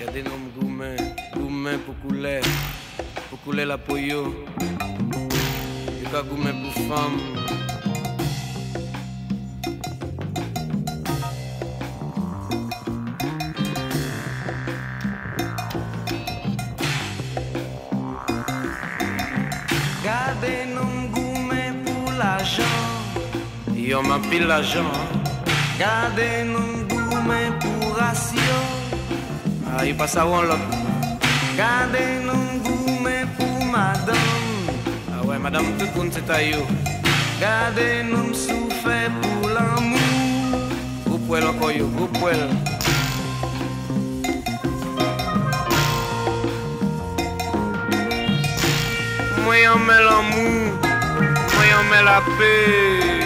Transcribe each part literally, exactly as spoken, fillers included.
Gade nom goumen, goumen pou koule, pou koule la pou yo. Yo ka goumen pou fam. Gade nom goumen pou l'argent. Yo m'apil l'argent. Gade nom goumen pou rasyon. Ah, il passe à one lot. Gade nom goumen pou madame. Ah ouais, madame, tout le monde c'est à yo. Gade nom souffert pour l'amour. Gros poil encore yo, gros poil. Moi y'en mets l'amour, moi y'en mets la paix.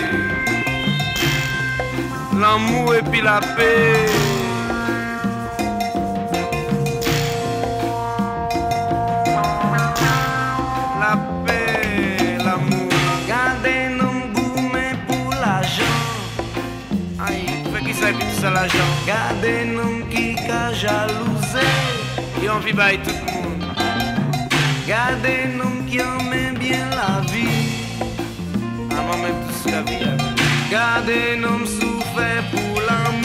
L'amour et puis la paix. La paix, l'amour. Gade nom goumen pour l'argent. Aïe, fait qui ça et puis tout ça l'argent. Gade nom qui ka jalouse. Y'en vit by tout le monde. Gade nom qui aime bien la vie. Ah, moi même tout la vie. Gade nom souffert pour l'amour.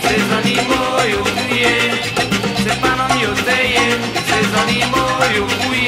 Ces animaux, yo,